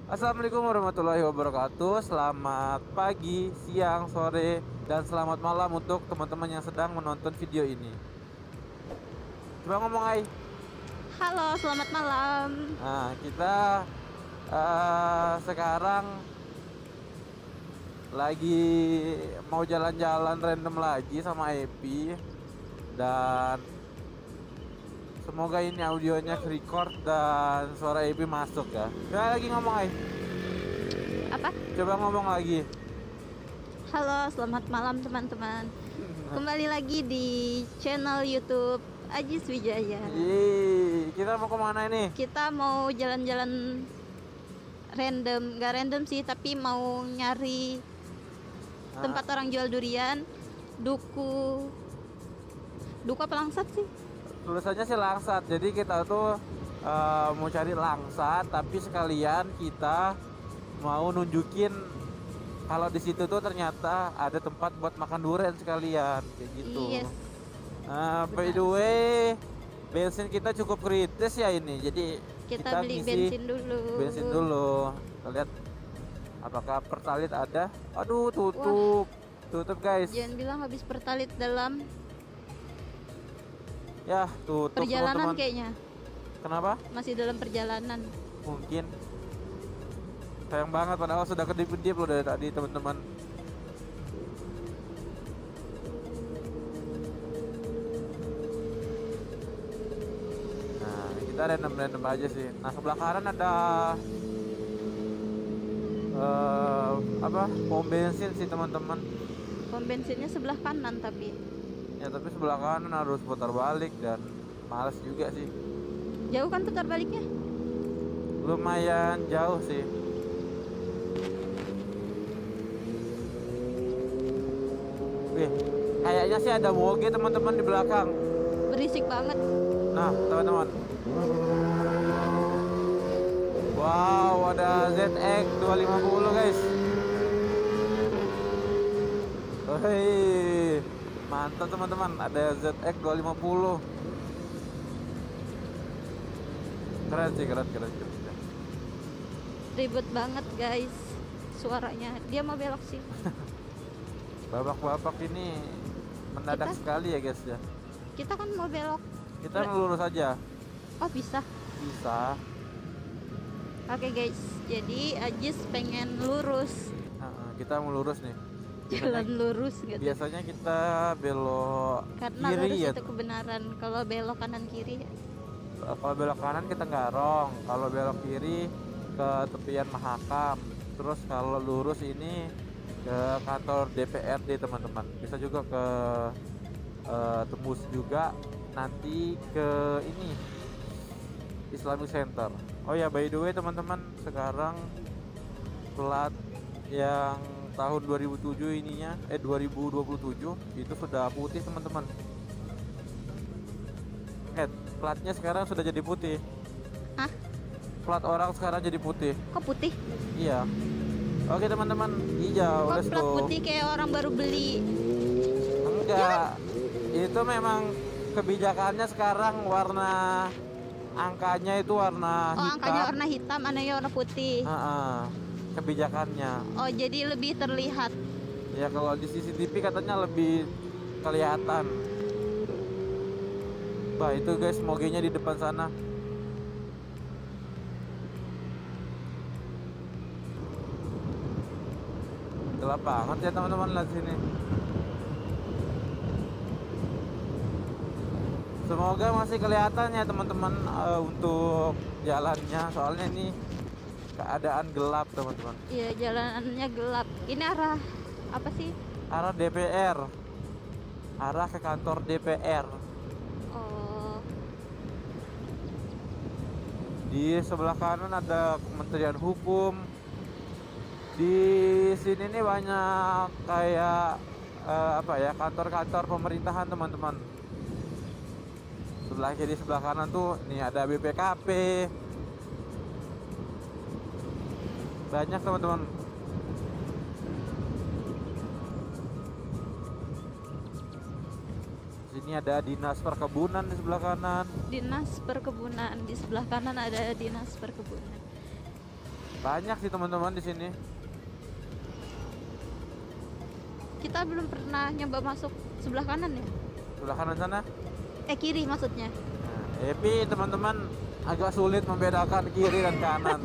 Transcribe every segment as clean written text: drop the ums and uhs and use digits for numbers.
Assalamualaikum warahmatullahi wabarakatuh. Selamat pagi, siang, sore, dan selamat malam untuk teman-teman yang sedang menonton video ini. Coba ngomong ay. Halo, selamat malam. Nah, kita sekarang lagi mau jalan-jalan random lagi sama Epi. Dan semoga ini audionya record dan suara Epi masuk ya. Coba lagi ngomong ay. Apa? Coba ngomong lagi. Halo, selamat malam teman-teman. Kembali lagi di channel YouTube Ajis Wijaya. Kita mau kemana ini? Kita mau jalan-jalan random, gak random sih, tapi mau nyari tempat orang jual durian. Duku apa langsat sih? Tulisannya sih langsat. Jadi kita tuh mau cari langsat, tapi sekalian kita mau nunjukin kalau di situ tuh ternyata ada tempat buat makan durian sekalian kayak gitu. Yes. By the way, bensin kita cukup kritis ya ini. Jadi Kita beli ngisi bensin dulu. bensin dulu. Kita lihat apakah pertalit ada. Aduh, tutup. Tutup, guys. Jangan bilang habis pertalit dalam Ya, tutup perjalanan teman-teman. kayaknya. Kenapa? Masih dalam perjalanan. Mungkin. Sayang banget padahal sudah kedip-kedip loh dari tadi teman-teman. Nah, kita random aja sih. Nah, sebelah kanan ada apa? Pom bensin sih teman-teman. Pom bensinnya sebelah kanan tapi Ya, tapi sebelah kanan harus putar balik dan males juga sih. jauh kan putar baliknya? Lumayan jauh sih. Wih, kayaknya sih ada moge teman-teman di belakang. Berisik banget. Nah, teman-teman. Wow, ada ZX 250 guys. Hei, mantap teman-teman. Ada ZX 250. Keren sih, keren. Ribet banget guys suaranya. Dia mau belok sih. Babak-babak ini mendadak Kita- sekali ya guys ya. Kita kan mau belok. Kita lurus aja. Oh bisa. Bisa. Oke guys, jadi Ajis pengen lurus. Kita mau lurus nih. Jalan lurus gitu. Biasanya kita belok Karena kiri lurus ya. itu kebenaran. Kalau belok kanan kiri Kalau belok kanan kita garong, kalau belok kiri ke tepian Mahakam. Terus kalau lurus ini ke kantor DPRD teman-teman. Bisa juga ke tembus juga nanti ke ini Islamic Center. Oh ya, by the way teman-teman, sekarang plat yang tahun 2007 ininya 2027 itu sudah putih teman-teman. Platnya sekarang sudah jadi putih. Hah? Plat orang sekarang jadi putih. kok putih? Iya. Oke teman-teman, hijau. Kok Let's plat go. putih kayak orang baru beli? Enggak. Itu memang kebijakannya sekarang warna angkanya itu warna Oh hitam. angkanya warna hitam, anehnya warna putih. Kebijakannya. Oh jadi lebih terlihat. Ya kalau di CCTV katanya lebih kelihatan. Bah itu guys, mogenya di depan sana. Gelap banget ya teman-teman, lihat sini. Semoga masih kelihatan ya teman-teman untuk jalannya, soalnya ini keadaan gelap teman-teman. Iya jalanannya gelap. Ini arah apa sih? Arah DPR, arah ke kantor DPR. Oh Di sebelah kanan ada Kementerian Hukum. Di sini nih banyak kayak apa ya, kantor-kantor pemerintahan teman-teman. Sebelah kiri sebelah kanan tuh nih ada BPKP. Banyak teman-teman. Sini ada dinas perkebunan di sebelah kanan. dinas perkebunan, di sebelah kanan ada dinas perkebunan. Banyak sih teman-teman di sini. Kita belum pernah nyoba masuk sebelah kanan ya? Sebelah kanan sana. Kiri maksudnya. Nah, tapi teman-teman agak sulit membedakan kiri dan kanan.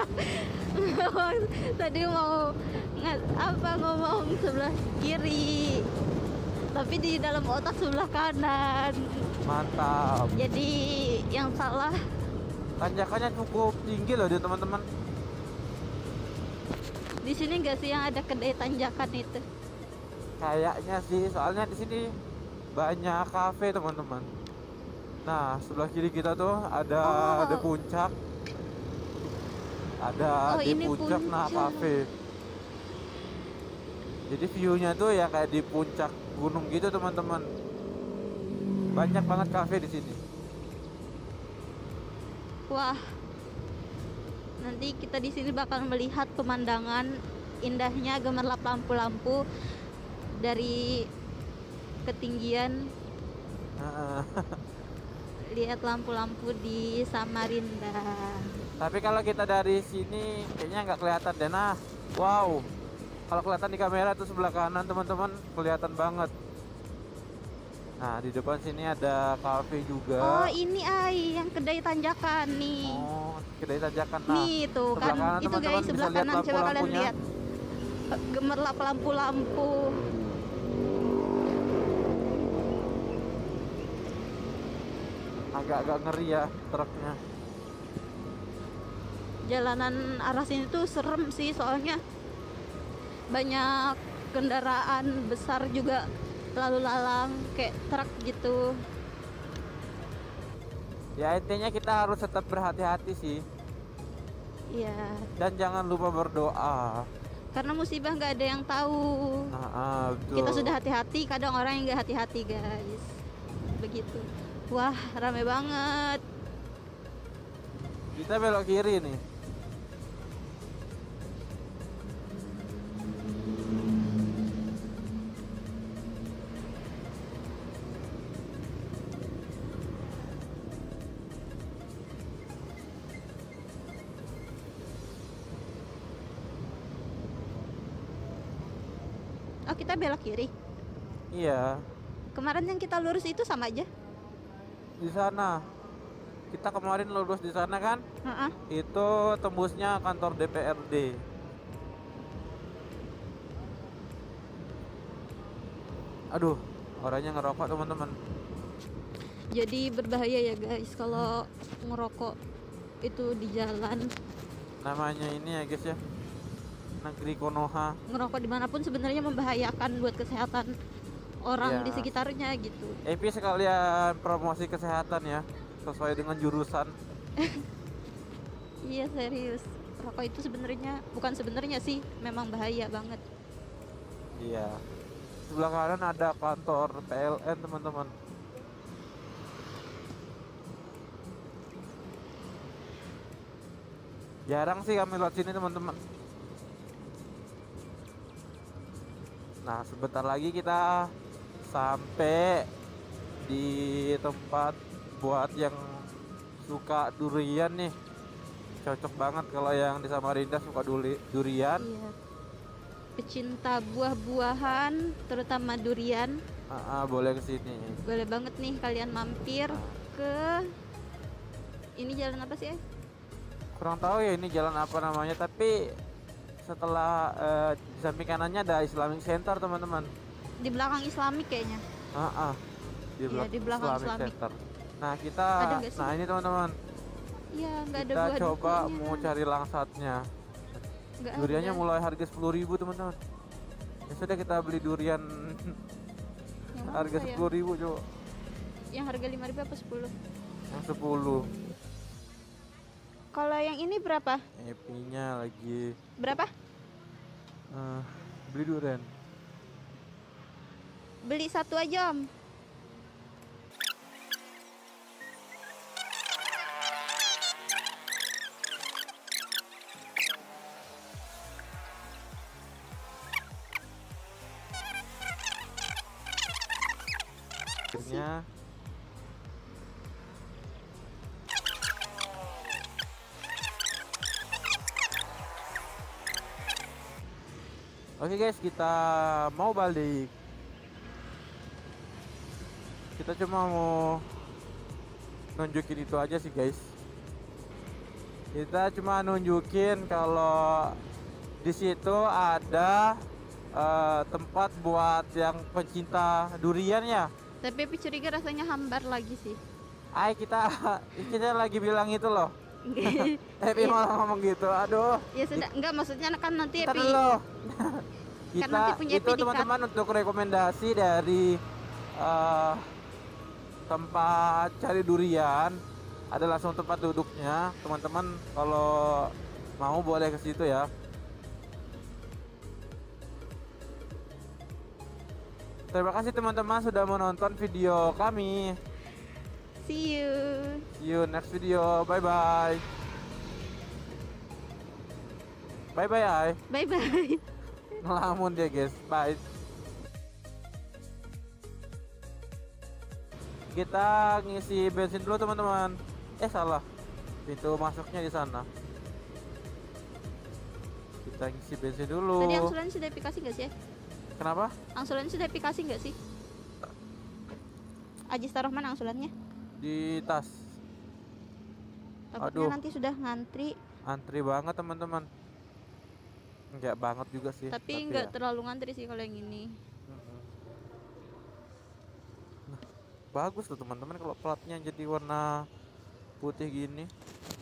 Tadi mau ngomong sebelah kiri, tapi di dalam otak sebelah kanan. Mantap. Jadi yang salah. Tanjakannya cukup tinggi loh dia teman-teman. Di sini nggak sih yang ada kedai tanjakan itu? Kayaknya sih, soalnya di sini banyak kafe teman-teman. Nah, sebelah kiri kita tuh ada di puncak. Ada di ini puncak nah kafe. Jadi view-nya tuh ya kayak di puncak gunung gitu teman-teman. Banyak banget kafe di sini. Wah, nanti kita di sini bakal melihat pemandangan indahnya gemerlap lampu-lampu dari ketinggian. Lihat lampu-lampu di Samarinda. Tapi kalau kita dari sini kayaknya nggak kelihatan deh. Nah, wow. Kalau kelihatan di kamera tuh sebelah kanan teman-teman kelihatan banget. Nah, di depan sini ada kafe juga. Oh, ini yang kedai tanjakan nih. Oh, kedai tanjakan. Nah, nih tuh kan kanan, itu guys sebelah kanan, coba kalian lihat. Gemerlap lampu-lampu. Agak-agak ngeri ya truknya. Jalanan arah sini tuh serem sih, soalnya banyak kendaraan besar juga lalu lalang kayak truk gitu. Ya intinya kita harus tetap berhati-hati sih. Iya. Dan jangan lupa berdoa. Karena musibah nggak ada yang tahu. Betul. Kita sudah hati-hati, kadang orang yang nggak hati-hati guys. Begitu. Wah, rame banget. Kita belok kiri nih. Oh, kita belok kiri. Iya. Kemarin yang kita lurus itu sama aja. Di sana. Kita kemarin lurus di sana kan? Itu tembusnya kantor DPRD. Aduh, orangnya ngerokok teman-teman. Jadi berbahaya ya guys kalau ngerokok itu di jalan. Namanya ini ya guys ya, negeri Konoha. Ngerokok dimanapun sebenarnya membahayakan buat kesehatan orang Ya. di sekitarnya gitu. Epi sekalian promosi kesehatan ya, sesuai dengan jurusan. Iya serius, rokok itu bukan sebenarnya sih, memang bahaya banget. Iya. Sebelah kanan ada kantor PLN teman-teman. Jarang sih kami lewat sini teman-teman. Nah, sebentar lagi kita sampai di tempat buat yang suka durian nih. Cocok banget kalau yang di Samarinda suka durian. Iya. Pecinta buah-buahan, terutama durian. Boleh ke sini. Boleh banget nih kalian mampir ke ini jalan apa sih? Kurang tahu ya ini jalan apa namanya, tapi setelah di samping kanannya ada Islamic Center teman-teman. Di belakang Islamic kayaknya. Di belakang Islamic Islamic. Center. Nah kita, nah ini teman-teman. Iya, nggak ada Kita buah coba dukunya. mau cari langsatnya. Nggak Duriannya ada. mulai harga 10.000 teman-teman. Ya sudah kita beli durian Yang mana harga ya? 10.000 coba. Yang harga 5.000 apa 10? Yang 10. Kalau yang ini berapa? Epinya lagi Berapa? beli durian. Beli satu aja om. Akhirnya Oke guys, kita mau balik. Kita cuma mau nunjukin itu aja sih guys. Kita cuma nunjukin kalau di situ ada tempat buat yang pencinta durian ya. Tapi aku curiga rasanya hambar lagi sih. Ay, kita kita lagi bilang itu loh. Epi malah ngomong gitu. Aduh. Ya sudah, enggak maksudnya kan nanti Ntar Epi dulu. Kan nanti Kita punya itu Epi di teman-teman untuk rekomendasi dari eh, tempat cari durian, ada langsung tempat duduknya. Teman-teman kalau mau boleh ke situ ya. Terima kasih teman-teman sudah menonton video kami. see you. See you next video. Bye bye. Bye bye ay. Bye bye. Ngelamun dia guys. Bye. Kita ngisi bensin dulu teman-teman. Salah. Pintu masuknya di sana. Kita ngisi bensin dulu. Tadi angsuran sudah Epi kasih nggak sih? Kenapa? Angsuran sudah Epi kasih nggak sih? Ajis taruh mana angsurannya? Di tas. Takutnya Aduh. nanti sudah ngantri. Antri banget teman-teman. Enggak banget juga sih. Tapi nggak ya. terlalu ngantri sih kalau yang ini. Nah, bagus tuh teman-teman kalau platnya jadi warna putih gini.